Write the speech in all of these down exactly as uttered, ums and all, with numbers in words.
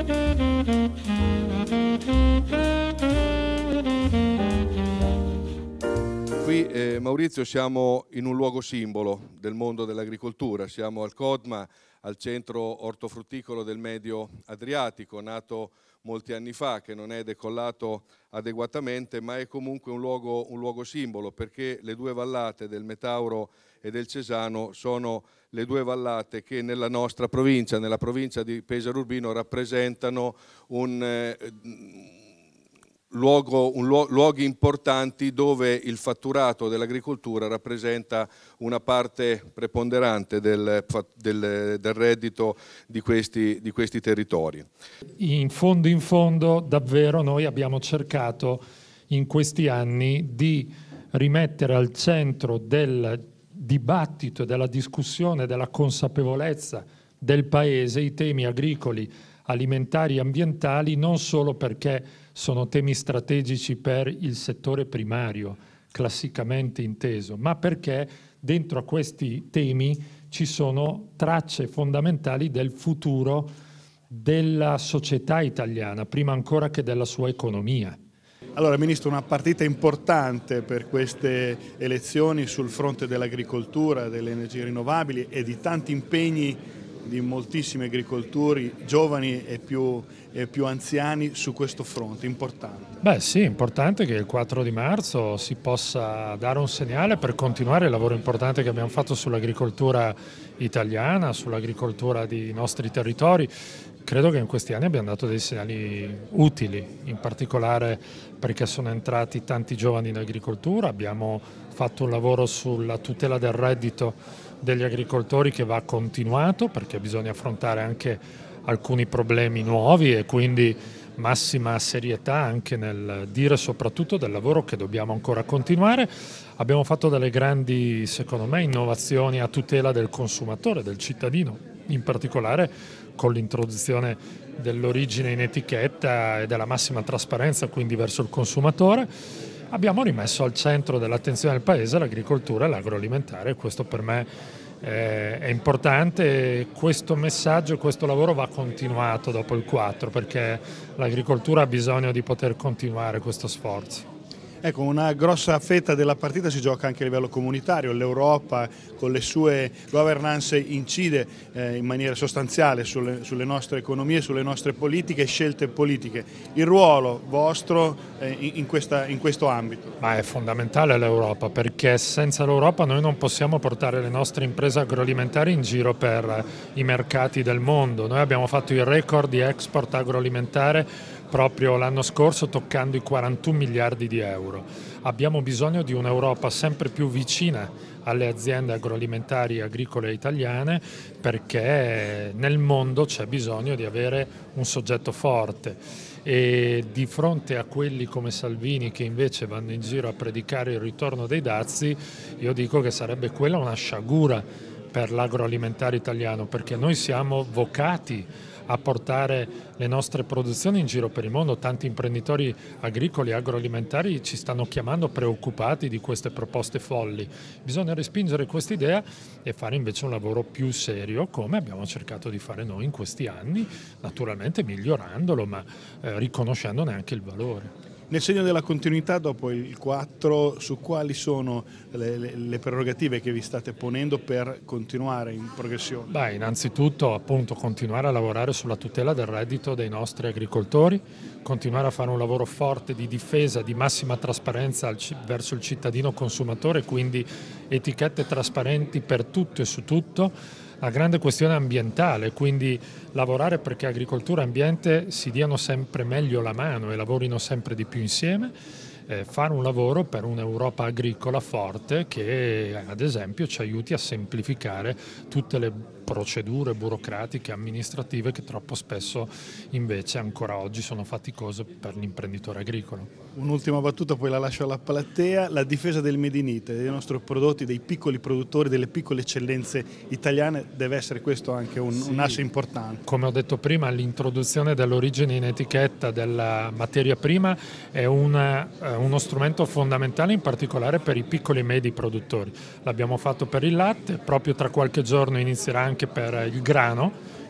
Qui, eh, Maurizio, siamo in un luogo simbolo del mondo dell'agricoltura, siamo al CODMA, al centro ortofrutticolo del Medio Adriatico, nato molti anni fa, che non è decollato adeguatamente, ma è comunque un luogo, un luogo simbolo, perché le due vallate del Metauro e del Cesano sono le due vallate che nella nostra provincia, nella provincia di Pesaro Urbino, rappresentano un... Eh, Luogo, un luo, luoghi importanti dove il fatturato dell'agricoltura rappresenta una parte preponderante del, del, del reddito di questi, di questi territori. In fondo in fondo davvero noi abbiamo cercato in questi anni di rimettere al centro del dibattito, della discussione, della consapevolezza del Paese i temi agricoli, alimentari e ambientali, non solo perché sono temi strategici per il settore primario, classicamente inteso, ma perché dentro a questi temi ci sono tracce fondamentali del futuro della società italiana, prima ancora che della sua economia. Allora, Ministro, una partita importante per queste elezioni sul fronte dell'agricoltura, delle energie rinnovabili e di tanti impegni di moltissimi agricoltori, giovani e più, e più anziani su questo fronte, importante. Beh sì, è importante che il quattro di marzo si possa dare un segnale per continuare il lavoro importante che abbiamo fatto sull'agricoltura italiana, sull'agricoltura dei nostri territori. Credo che in questi anni abbiamo dato dei segnali utili, in particolare perché sono entrati tanti giovani in agricoltura, abbiamo fatto un lavoro sulla tutela del reddito degli agricoltori che va continuato perché bisogna affrontare anche alcuni problemi nuovi e quindi massima serietà anche nel dire soprattutto del lavoro che dobbiamo ancora continuare. Abbiamo fatto delle grandi, secondo me, innovazioni a tutela del consumatore, del cittadino, in particolare con l'introduzione dell'origine in etichetta e della massima trasparenza quindi verso il consumatore. Abbiamo rimesso al centro dell'attenzione del Paese l'agricoltura e l'agroalimentare e questo per me eh, è importante. Questo messaggio e questo lavoro va continuato dopo il quattro perché l'agricoltura ha bisogno di poter continuare questo sforzo. Ecco, una grossa fetta della partita si gioca anche a livello comunitario, l'Europa con le sue governance incide eh, in maniera sostanziale sulle, sulle nostre economie, sulle nostre politiche e scelte politiche. Il ruolo vostro eh, in, questa, in questo ambito? Ma è fondamentale l'Europa perché senza l'Europa noi non possiamo portare le nostre imprese agroalimentari in giro per i mercati del mondo. Noi abbiamo fatto il record di export agroalimentare proprio l'anno scorso toccando i quarantuno miliardi di euro. Abbiamo bisogno di un'Europa sempre più vicina alle aziende agroalimentari e agricole italiane perché nel mondo c'è bisogno di avere un soggetto forte e di fronte a quelli come Salvini che invece vanno in giro a predicare il ritorno dei dazi, io dico che sarebbe quella una sciagura per l'agroalimentare italiano perché noi siamo vocati a portare le nostre produzioni in giro per il mondo. Tanti imprenditori agricoli e agroalimentari ci stanno chiamando preoccupati di queste proposte folli. Bisogna respingere quest'idea e fare invece un lavoro più serio come abbiamo cercato di fare noi in questi anni, naturalmente migliorandolo ma eh, riconoscendone anche il valore. Nel segno della continuità dopo il quattro, su quali sono le, le, le prerogative che vi state ponendo per continuare in progressione? Beh, innanzitutto appunto continuare a lavorare sulla tutela del reddito dei nostri agricoltori, continuare a fare un lavoro forte di difesa, di massima trasparenza al, verso il cittadino consumatore, quindi etichette trasparenti per tutto e su tutto. La grande questione ambientale, quindi lavorare perché agricoltura e ambiente si diano sempre meglio la mano e lavorino sempre di più insieme, eh, fare un lavoro per un'Europa agricola forte che ad esempio ci aiuti a semplificare tutte le procedure burocratiche, amministrative che troppo spesso invece ancora oggi sono faticose per l'imprenditore agricolo. Un'ultima battuta, poi la lascio alla platea, la difesa del Made in Italy, dei nostri prodotti, dei piccoli produttori, delle piccole eccellenze italiane, deve essere questo anche un, sì. un asse importante. Come ho detto prima, l'introduzione dell'origine in etichetta della materia prima è una, uno strumento fondamentale in particolare per i piccoli e medi produttori. L'abbiamo fatto per il latte, proprio tra qualche giorno inizierà anche per il grano,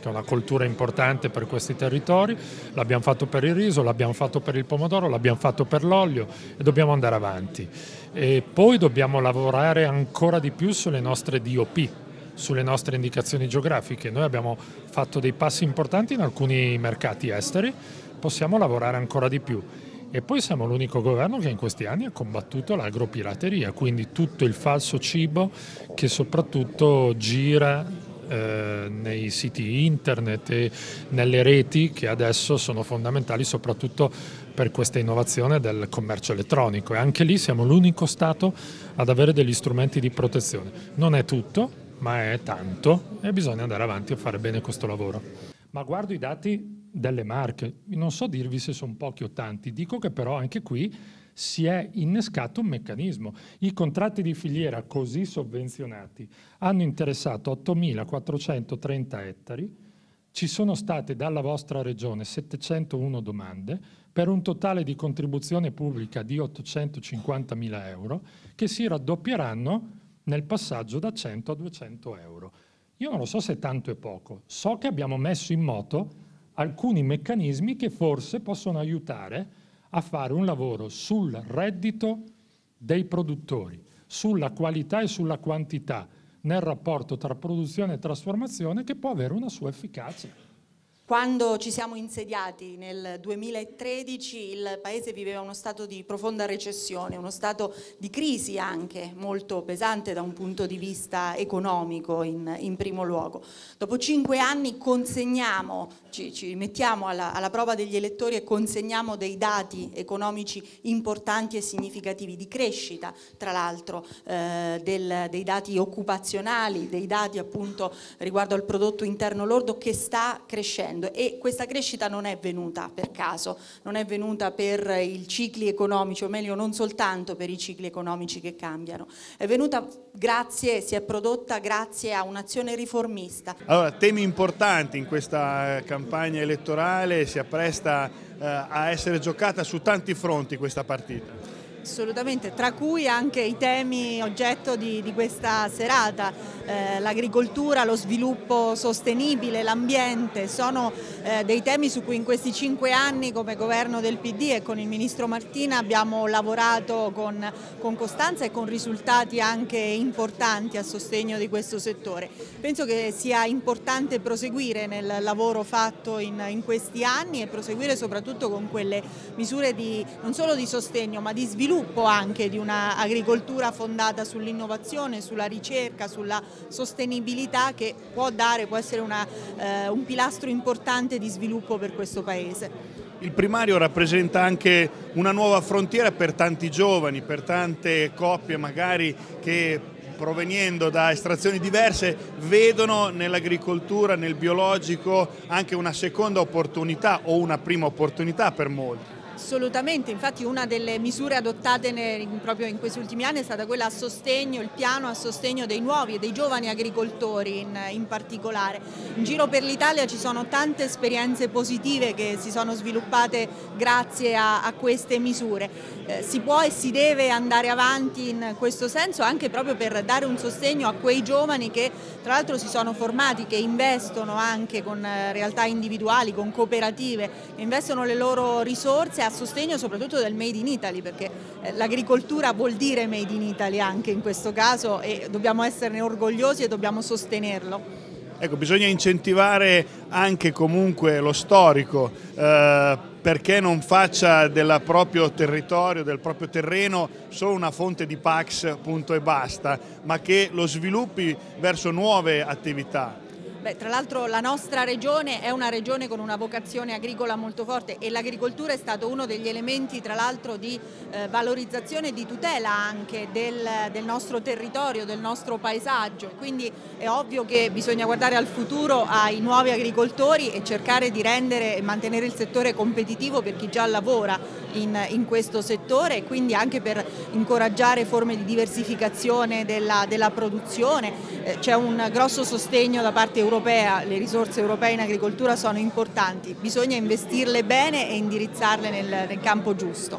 che è una coltura importante per questi territori, l'abbiamo fatto per il riso, l'abbiamo fatto per il pomodoro, l'abbiamo fatto per l'olio e dobbiamo andare avanti. E poi dobbiamo lavorare ancora di più sulle nostre D O P, sulle nostre indicazioni geografiche. Noi abbiamo fatto dei passi importanti in alcuni mercati esteri, possiamo lavorare ancora di più. E poi siamo l'unico governo che in questi anni ha combattuto l'agropirateria, quindi tutto il falso cibo che soprattutto gira eh, nei siti internet e nelle reti, che adesso sono fondamentali soprattutto per questa innovazione del commercio elettronico. E anche lì siamo l'unico Stato ad avere degli strumenti di protezione. Non è tutto, ma è tanto e bisogna andare avanti a fare bene questo lavoro. Ma guardo i dati delle Marche, non so dirvi se sono pochi o tanti, dico che però anche qui si è innescato un meccanismo. I contratti di filiera così sovvenzionati hanno interessato ottomilaquattrocentotrenta ettari, ci sono state dalla vostra regione settecentouno domande per un totale di contribuzione pubblica di ottocentocinquantamila euro che si raddoppieranno nel passaggio da cento a duecento euro. Io non lo so se tanto è poco, so che abbiamo messo in moto alcuni meccanismi che forse possono aiutare a fare un lavoro sul reddito dei produttori, sulla qualità e sulla quantità nel rapporto tra produzione e trasformazione, che può avere una sua efficacia. Quando ci siamo insediati nel duemilatredici il Paese viveva uno stato di profonda recessione, uno stato di crisi anche molto pesante da un punto di vista economico in, in primo luogo. Dopo cinque anni consegniamo, ci, ci mettiamo alla, alla prova degli elettori e consegniamo dei dati economici importanti e significativi di crescita, tra l'altro eh, del, dei dati occupazionali, dei dati appunto riguardo al prodotto interno lordo che sta crescendo. E questa crescita non è venuta per caso, non è venuta per i cicli economici, o meglio non soltanto per i cicli economici che cambiano, è venuta grazie, si è prodotta grazie a un'azione riformista. Allora, temi importanti in questa campagna elettorale, si appresta eh, a essere giocata su tanti fronti questa partita. Assolutamente, tra cui anche i temi oggetto di, di questa serata, eh, l'agricoltura, lo sviluppo sostenibile, l'ambiente, sono eh, dei temi su cui in questi cinque anni come governo del P D e con il ministro Martina abbiamo lavorato con, con costanza e con risultati anche importanti a sostegno di questo settore. Penso che sia importante proseguire nel lavoro fatto in, in questi anni e proseguire soprattutto con quelle misure di, non solo di sostegno ma di sviluppo anche di un'agricoltura fondata sull'innovazione, sulla ricerca, sulla sostenibilità, che può dare, può essere una, eh, un pilastro importante di sviluppo per questo Paese. Il primario rappresenta anche una nuova frontiera per tanti giovani, per tante coppie magari che proveniendo da estrazioni diverse vedono nell'agricoltura, nel biologico anche una seconda opportunità o una prima opportunità per molti. Assolutamente, infatti una delle misure adottate ne, proprio in questi ultimi anni è stata quella a sostegno, il piano a sostegno dei nuovi e dei giovani agricoltori in, in particolare. In giro per l'Italia ci sono tante esperienze positive che si sono sviluppate grazie a, a queste misure. Eh, si può e si deve andare avanti in questo senso anche proprio per dare un sostegno a quei giovani che tra l'altro si sono formati, che investono anche con realtà individuali, con cooperative, che investono le loro risorse a sostegno soprattutto del Made in Italy, perché l'agricoltura vuol dire Made in Italy anche in questo caso e dobbiamo esserne orgogliosi e dobbiamo sostenerlo. Ecco, bisogna incentivare anche comunque lo storico eh, perché non faccia del proprio territorio, del proprio terreno solo una fonte di Pax punto e basta, ma che lo sviluppi verso nuove attività. Beh, tra l'altro la nostra regione è una regione con una vocazione agricola molto forte e l'agricoltura è stato uno degli elementi tra l'altro di eh, valorizzazione e di tutela anche del, del nostro territorio, del nostro paesaggio, quindi è ovvio che bisogna guardare al futuro, ai nuovi agricoltori e cercare di rendere e mantenere il settore competitivo per chi già lavora in, in questo settore e quindi anche per incoraggiare forme di diversificazione della, della produzione. Eh, c'è un grosso sostegno da parte europea. Europea, le risorse europee in agricoltura sono importanti, bisogna investirle bene e indirizzarle nel, nel campo giusto.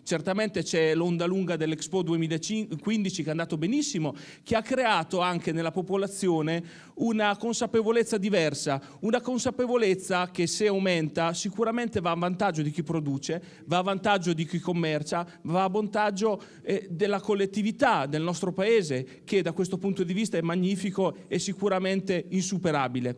certamente c'è l'onda lunga dell'Expo duemilaquindici che è andato benissimo, che ha creato anche nella popolazione una consapevolezza diversa, una consapevolezza che se aumenta sicuramente va a vantaggio di chi produce, va a vantaggio di chi commercia, va a vantaggio eh, della collettività del nostro paese, che da questo punto di vista è magnifico e sicuramente insuperabile.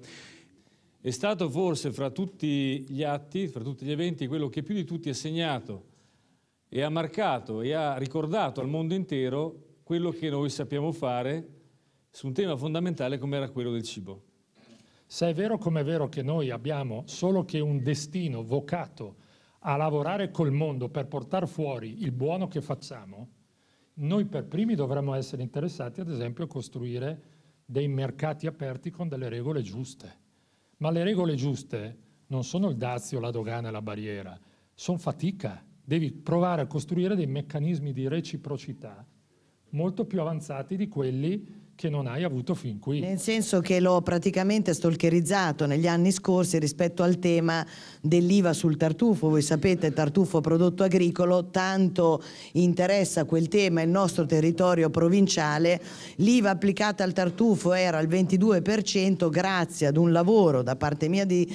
È stato forse fra tutti gli atti, fra tutti gli eventi, quello che più di tutti ha segnato e ha marcato e ha ricordato al mondo intero quello che noi sappiamo fare su un tema fondamentale come era quello del cibo. Se è vero come è vero che noi abbiamo solo che un destino vocato a lavorare col mondo per portare fuori il buono che facciamo, noi per primi dovremmo essere interessati ad esempio a costruire dei mercati aperti con delle regole giuste. Ma le regole giuste non sono il dazio, la dogana e la barriera, sono fatica. Devi provare a costruire dei meccanismi di reciprocità molto più avanzati di quelli che non hai avuto fin qui. Nel senso che l'ho praticamente stalkerizzato negli anni scorsi rispetto al tema dell'I V A sul tartufo. Voi sapete, il tartufo prodotto agricolo, tanto interessa quel tema il nostro territorio provinciale. L'I V A applicata al tartufo era al ventidue per cento grazie ad un lavoro da parte mia di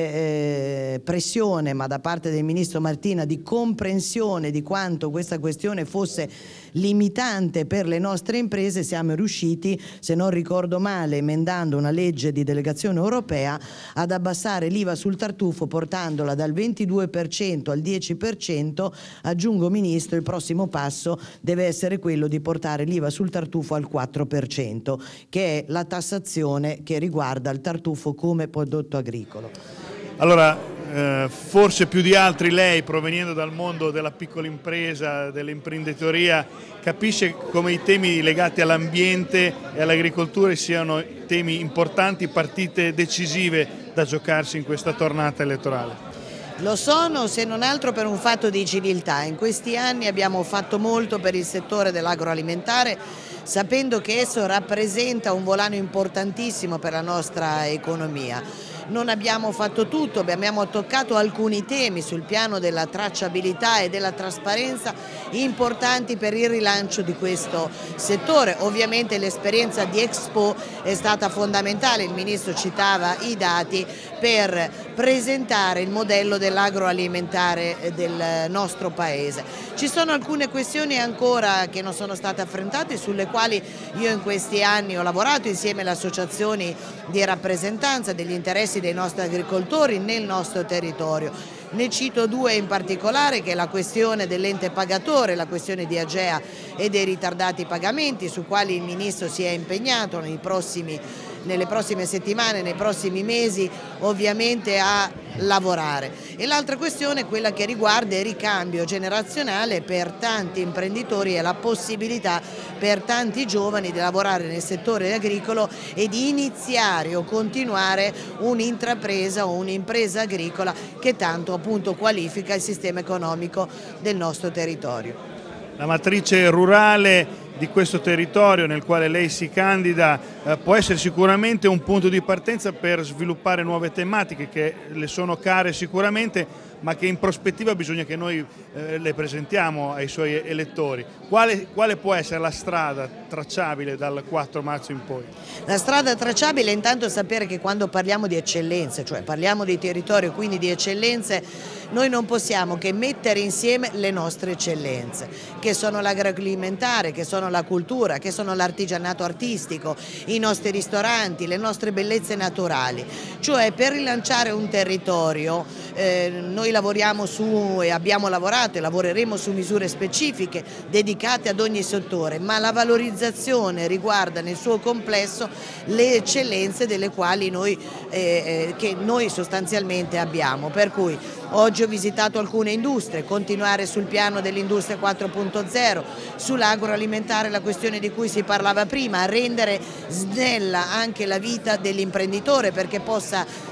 eh, pressione, ma da parte del ministro Martina di comprensione di quanto questa questione fosse limitante per le nostre imprese. Siamo riusciti, se non ricordo male, emendando una legge di delegazione europea, ad abbassare l'I V A sul tartufo portandola dal ventidue per cento al dieci per cento. Aggiungo, Ministro, il prossimo passo deve essere quello di portare l'I V A sul tartufo al quattro per cento, che è la tassazione che riguarda il tartufo come prodotto agricolo. Allora, eh, forse più di altri lei, proveniendo dal mondo della piccola impresa, dell'imprenditoria, capisce come i temi legati all'ambiente e all'agricoltura siano temi importanti, partite decisive da giocarsi in questa tornata elettorale. Lo sono, se non altro per un fatto di civiltà. In questi anni abbiamo fatto molto per il settore dell'agroalimentare, sapendo che esso rappresenta un volano importantissimo per la nostra economia. Non abbiamo fatto tutto, abbiamo toccato alcuni temi sul piano della tracciabilità e della trasparenza importanti per il rilancio di questo settore. Ovviamente l'esperienza di Expo è stata fondamentale, il Ministro citava i dati, per presentare il modello dell'agroalimentare del nostro Paese. Ci sono alcune questioni ancora che non sono state affrontate, sulle quali io in questi anni ho lavorato insieme alle associazioni di rappresentanza degli interessi dei nostri agricoltori nel nostro territorio. Ne cito due in particolare, che è la questione dell'ente pagatore, la questione di Agea e dei ritardati pagamenti, su quali il Ministro si è impegnato nei prossimi, nelle prossime settimane, nei prossimi mesi ovviamente a lavorare. E l'altra questione è quella che riguarda il ricambio generazionale per tanti imprenditori e la possibilità per tanti giovani di lavorare nel settore agricolo e di iniziare o continuare un'intrapresa o un'impresa agricola che tanto appunto qualifica il sistema economico del nostro territorio. La matrice rurale di questo territorio nel quale lei si candida eh, può essere sicuramente un punto di partenza per sviluppare nuove tematiche che le sono care sicuramente, ma che in prospettiva bisogna che noi eh, le presentiamo ai suoi elettori. Quale, quale può essere la strada tracciabile dal quattro marzo in poi? La strada tracciabile è intanto sapere che quando parliamo di eccellenze, cioè parliamo di territorio, quindi di eccellenze, noi non possiamo che mettere insieme le nostre eccellenze, che sono l'agroalimentare, che sono la cultura, che sono l'artigianato artistico, i nostri ristoranti, le nostre bellezze naturali. Cioè, per rilanciare un territorio eh, noi lavoriamo su e abbiamo lavorato e lavoreremo su misure specifiche dedicate ad ogni settore, ma la valorizzazione riguarda nel suo complesso le eccellenze delle quali noi, eh, che noi sostanzialmente abbiamo. Per cui oggi ho visitato alcune industrie, continuare sul piano dell'industria quattro punto zero, sull'agroalimentare, la questione di cui si parlava prima, rendere snella anche la vita dell'imprenditore perché possa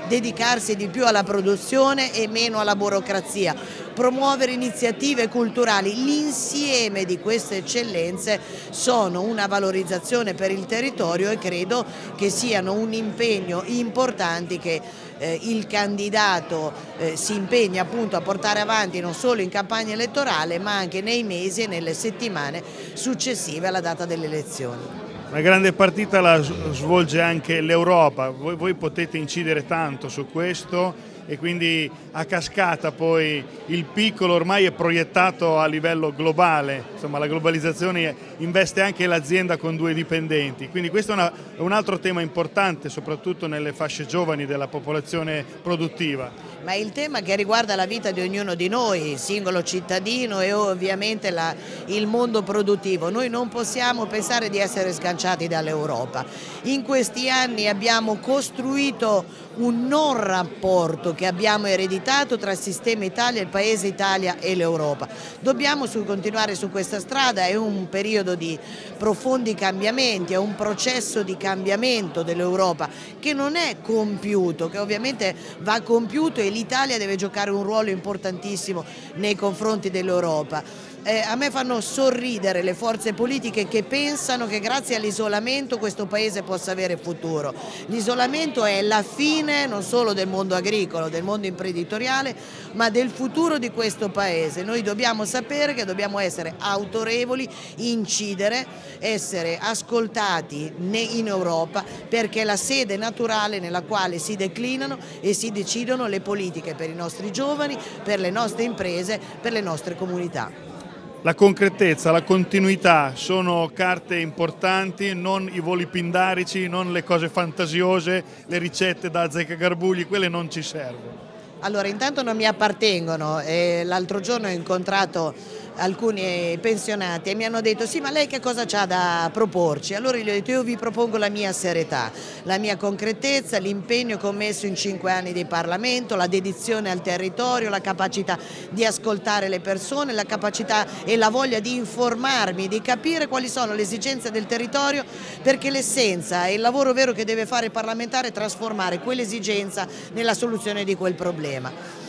dedicarsi di più alla produzione e meno alla burocrazia, promuovere iniziative culturali. L'insieme di queste eccellenze sono una valorizzazione per il territorio e credo che siano un impegno importante che eh, il candidato eh, si impegna appunto a portare avanti non solo in campagna elettorale ma anche nei mesi e nelle settimane successive alla data delle elezioni. Una grande partita la svolge anche l'Europa, voi, voi potete incidere tanto su questo e quindi a cascata poi il piccolo ormai è proiettato a livello globale, insomma la globalizzazione investe anche l'azienda con due dipendenti, quindi questo è, una, è un altro tema importante soprattutto nelle fasce giovani della popolazione produttiva. Ma è il tema che riguarda la vita di ognuno di noi, il singolo cittadino e ovviamente la, il mondo produttivo. Noi non possiamo pensare di essere sganciati dall'Europa. In questi anni abbiamo costruito un non rapporto che abbiamo ereditato tra il sistema Italia, il Paese Italia e l'Europa. Dobbiamo su, continuare su questa strada, è un periodo di profondi cambiamenti, è un processo di cambiamento dell'Europa che non è compiuto, che ovviamente va compiuto e l'Italia deve giocare un ruolo importantissimo nei confronti dell'Europa. Eh, a me fanno sorridere le forze politiche che pensano che grazie all'isolamento questo Paese possa avere futuro. L'isolamento è la fine non solo del mondo agricolo, del mondo imprenditoriale, ma del futuro di questo Paese. Noi dobbiamo sapere che dobbiamo essere autorevoli, incidere, essere ascoltati in Europa perché è la sede naturale nella quale si declinano e si decidono le politiche per i nostri giovani, per le nostre imprese, per le nostre comunità. La concretezza, la continuità sono carte importanti, non i voli pindarici, non le cose fantasiose, le ricette da azzeccagarbugli, quelle non ci servono. Allora, intanto non mi appartengono, l'altro giorno ho incontrato alcuni pensionati e mi hanno detto sì, ma lei che cosa c'ha da proporci? Allora gli ho detto io vi propongo la mia serietà, la mia concretezza, l'impegno che ho messo in cinque anni di Parlamento, la dedizione al territorio, la capacità di ascoltare le persone, la capacità e la voglia di informarmi, di capire quali sono le esigenze del territorio, perché l'essenza e il lavoro vero che deve fare il parlamentare è trasformare quell'esigenza nella soluzione di quel problema.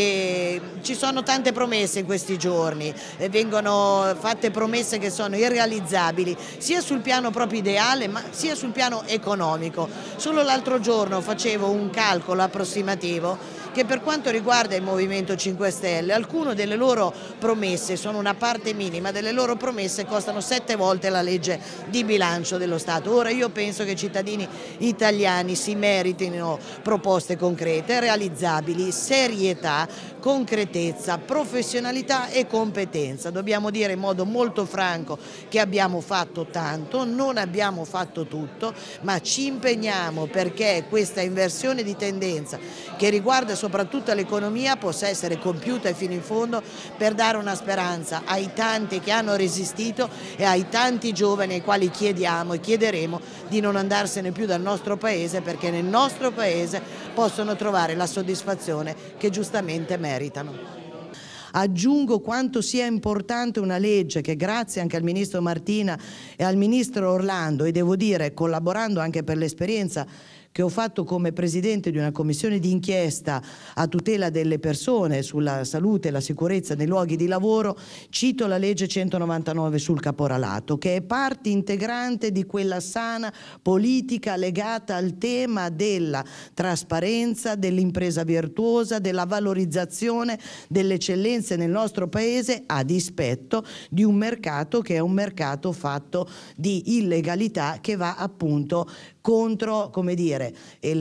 E ci sono tante promesse in questi giorni, e vengono fatte promesse che sono irrealizzabili sia sul piano proprio ideale ma sia sul piano economico. Solo l'altro giorno facevo un calcolo approssimativo che per quanto riguarda il Movimento cinque Stelle alcune delle loro promesse sono una parte minima delle loro promesse, costano sette volte la legge di bilancio dello Stato. Ora io penso che i cittadini italiani si meritino proposte concrete, realizzabili, serietà, concretezza, professionalità e competenza. Dobbiamo dire in modo molto franco che abbiamo fatto tanto, non abbiamo fatto tutto, ma ci impegniamo perché questa inversione di tendenza che riguarda soprattutto l'economia possa essere compiuta fino in fondo per dare una speranza ai tanti che hanno resistito e ai tanti giovani ai quali chiediamo e chiederemo di non andarsene più dal nostro Paese, perché nel nostro Paese possono trovare la soddisfazione che giustamente meritano. Aggiungo quanto sia importante una legge che grazie anche al Ministro Martina e al Ministro Orlando, e devo dire collaborando anche per l'esperienza che ho fatto come Presidente di una commissione di inchiesta a tutela delle persone sulla salute e la sicurezza nei luoghi di lavoro, cito la legge centonovantanove sul caporalato, che è parte integrante di quella sana politica legata al tema della trasparenza, dell'impresa virtuosa, della valorizzazione delle eccellenze nel nostro Paese a dispetto di un mercato che è un mercato fatto di illegalità che va appunto contro, come dire,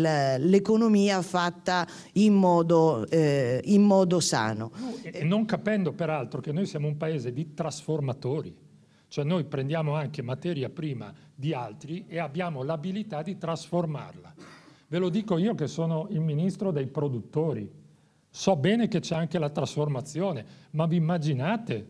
l'economia fatta in modo, eh, in modo sano. E non capendo peraltro che noi siamo un paese di trasformatori, cioè noi prendiamo anche materia prima di altri e abbiamo l'abilità di trasformarla. Ve lo dico io che sono il ministro dei produttori, so bene che c'è anche la trasformazione, ma vi immaginate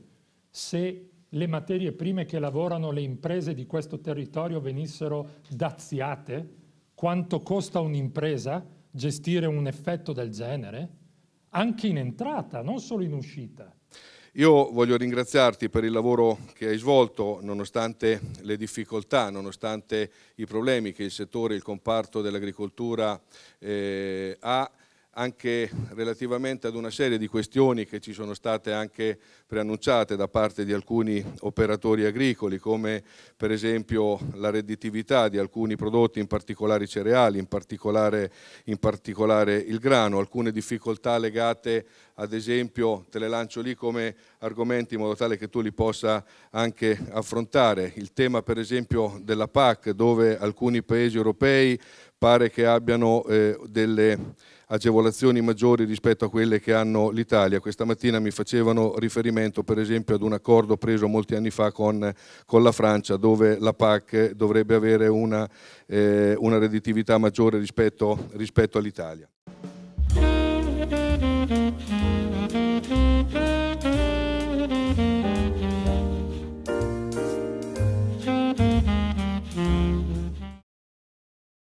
se le materie prime che lavorano le imprese di questo territorio venissero daziate? Quanto costa un'impresa gestire un effetto del genere? Anche in entrata, non solo in uscita. Io voglio ringraziarti per il lavoro che hai svolto, nonostante le difficoltà, nonostante i problemi che il settore, il comparto dell'agricoltura eh, ha, anche relativamente ad una serie di questioni che ci sono state anche preannunciate da parte di alcuni operatori agricoli, come per esempio la redditività di alcuni prodotti, in particolare i cereali, in particolare, in particolare il grano, alcune difficoltà legate ad esempio, te le lancio lì come argomenti in modo tale che tu li possa anche affrontare, il tema per esempio della P A C, dove alcuni paesi europei pare che abbiano eh, delle agevolazioni maggiori rispetto a quelle che hanno l'Italia. Questa mattina mi facevano riferimento per esempio ad un accordo preso molti anni fa con, con la Francia, dove la P A C dovrebbe avere una, eh, una redditività maggiore rispetto, rispetto all'Italia.